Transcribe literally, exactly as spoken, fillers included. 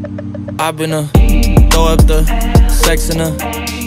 I've been a throw up the sex in her.